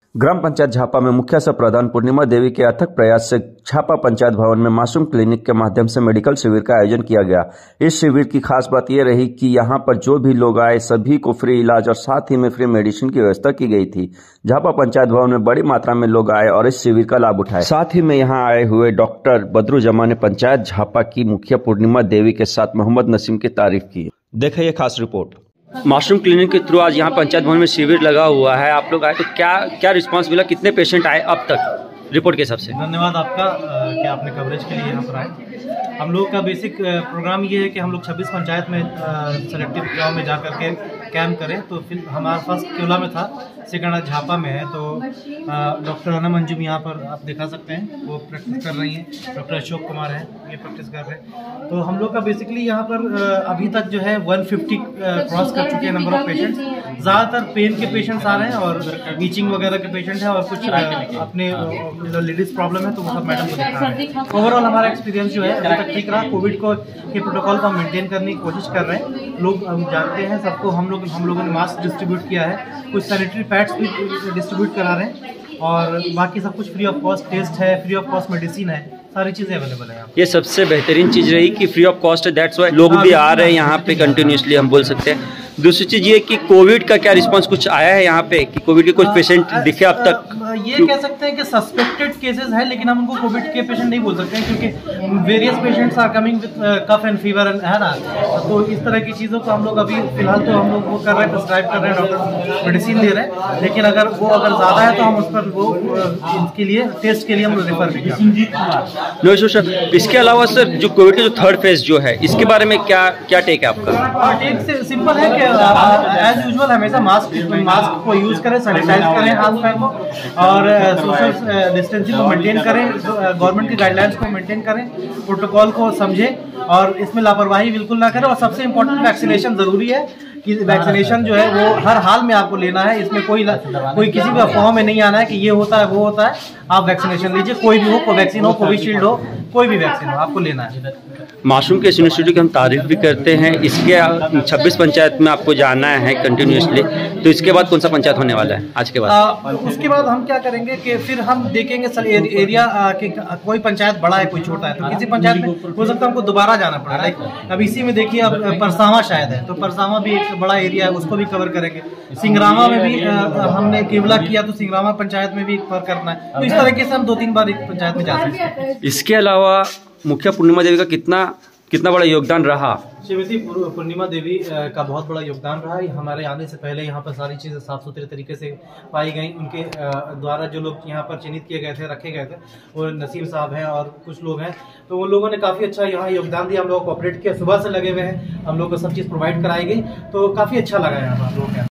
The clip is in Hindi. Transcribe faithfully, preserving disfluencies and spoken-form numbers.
ग्राम पंचायत झापा में मुखिया सह प्रधान पूर्णिमा देवी के अथक प्रयास से झापा पंचायत भवन में मासूम क्लिनिक के माध्यम से मेडिकल शिविर का आयोजन किया गया। इस शिविर की खास बात यह रही कि यहां पर जो भी लोग आए सभी को फ्री इलाज और साथ ही में फ्री मेडिसिन की व्यवस्था की गई थी। झापा पंचायत भवन में बड़ी मात्रा में लोग आए और इस शिविर का लाभ उठाए। साथ ही में यहाँ आए हुए डॉक्टर बदरुजमा ने पंचायत झापा की मुखिया पूर्णिमा देवी के साथ मोहम्मद नसीम की तारीफ की। देखिए ये खास रिपोर्ट। माशरूम क्लिनिक के थ्रू आज यहाँ पंचायत भवन में शिविर लगा हुआ है। आप लोग आए तो क्या क्या रिस्पांस मिला, कितने पेशेंट आए अब तक रिपोर्ट के हिसाब से? धन्यवाद आपका कि आपने कवरेज के लिए यहाँ पर आए। हम लोग का बेसिक प्रोग्राम ये है कि हम लोग छब्बीस पंचायत में सेलेक्टिव गाँव में जा कर के कैंप करें। तो फिर हमारा फर्स्ट केवला में था, सेकंड आज झापा में है। तो डॉक्टर अनम अंजुम यहाँ पर आप दिखा सकते हैं, वो प्रैक्टिस कर रही हैं। डॉक्टर अशोक कुमार हैं, ये प्रैक्टिस कर रहे हैं। तो हम लोग का बेसिकली यहाँ पर अभी तक जो है एक सौ पचास क्रॉस कर चुके हैं नंबर ऑफ पेशेंट्स। ज़्यादातर पेन के पेशेंट्स आ रहे हैं और ईचिंग वगैरह के पेशेंट हैं और कुछ अपने लेडीज प्रॉब्लम है तो वो सब मैडम को दिखा रहे हैं। ओवरऑल हमारा एक्सपीरियंस जो है अभी तक ठीक रहा। कोविड को के प्रोटोकॉल को हम मेंटेन करने की कोशिश कर रहे हैं। लोग हम जानते हैं, सबको हम लोग हम लोगों ने मास्क डिस्ट्रीब्यूट किया है, कुछ सैनिटरी पैड्स भी डिस्ट्रीब्यूट करा रहे हैं और बाकी सब कुछ फ्री ऑफ कॉस्ट टेस्ट है, फ्री ऑफ कॉस्ट मेडिसिन है, सारी चीजें अवेलेबल है। ये सबसे बेहतरीन चीज रही कि फ्री ऑफ कॉस्ट है, दैट्स व्हाई लोग भी आ रहे हैं यहाँ पे कंटिन्यूसली, हम बोल सकते हैं। दूसरी चीज ये कि कोविड का क्या रिस्पांस कुछ आया है यहाँ पे कि कोविड के कुछ पेशेंट दिखे अब तक? ये कह सकते हैं कि सस्पेक्टेड केसेस है, लेकिन हम उनको कोविड के पेशेंट नहीं बोल सकते हैं क्योंकि various patients are coming with cough and fever है ना। तो इस तरह की चीज़ों को हम लोग अभी फिलहाल तो हम लोग वो कर रहे हैं, प्रिस्क्राइब कर रहे हैं, डॉक्टर मेडिसिन दे रहे हैं। लेकिन अगर वो अगर ज़्यादा है तो हम उस पर वो इसके लिए टेस्ट के लिए हम लोग रेफर भी करें। सर इसके अलावा सर जो कोविड का जो थर्ड फेज जो है इसके बारे में क्या क्या टेक है आपका? टेक से सिंपल है कि एज यूजुअल हमेशा मास्क मास्क को यूज करें, सैनिटाइज करें हाथ पैर को और सोशल डिस्टेंसिंग को मेंटेन करें, गवर्नमेंट की गाइडलाइंस को मेंटेन करें, प्रोटोकॉल को समझें और इसमें लापरवाही बिल्कुल ना करें। और सबसे इम्पोर्टेंट वैक्सीनेशन जरूरी है कि वैक्सीनेशन जो है वो हर हाल में आपको लेना है। इसमें कोई कोई किसी भी अफवाह में नहीं आना है कि ये होता है वो होता है। आप वैक्सीनेशन लीजिए, कोई भी हो, कोवैक्सीन हो, कोविशील्ड हो, कोई भी वैक्सीन हो, आपको लेना है। माशरूम के यूनिवर्सिटी की हम तारीफ भी करते हैं। इसके छब्बीस पंचायत में आपको जाना है कंटिन्यूसली, तो इसके बाद कौन सा पंचायत होने वाला है आज के बाद? आ, उसके बाद हम क्या करेंगे कि फिर हम देखेंगे सर एरिया के कोई पंचायत बड़ा है कोई छोटा है, तो किसी पंचायत में हो सकता है हमको दोबारा जाना पड़े। लाइक अब इसी में देखिए अब परसावा शायद है, तो परसावा भी एक बड़ा एरिया है, उसको भी कवर करेंगे। सिंगरामा में भी आ, हमने केवला किया तो सिंगरामा पंचायत में भी कवर करना है। तो इस तरीके से हम दो तीन बार एक पंचायत में जा सकते हैं। इसके अलावा मुखिया पूर्णिमा देवी का कितना कितना बड़ा योगदान रहा? श्रीमती पूर्णिमा देवी का बहुत बड़ा योगदान रहा। हमारे आने से पहले यहाँ पर सारी चीज़ें साफ सुथरे तरीके से पाई गई। उनके द्वारा जो लोग यहाँ पर चिन्हित किए गए थे, रखे गए थे, वो नसीम साहब हैं और कुछ लोग हैं, तो उन लोगों ने काफ़ी अच्छा यहाँ योगदान दिया। हम लोग को ऑपरेट किया, सुबह से लगे हुए हैं, हम लोग को सब चीज़ प्रोवाइड कराई गई, तो काफ़ी अच्छा लगा यहाँ पर हम लोग।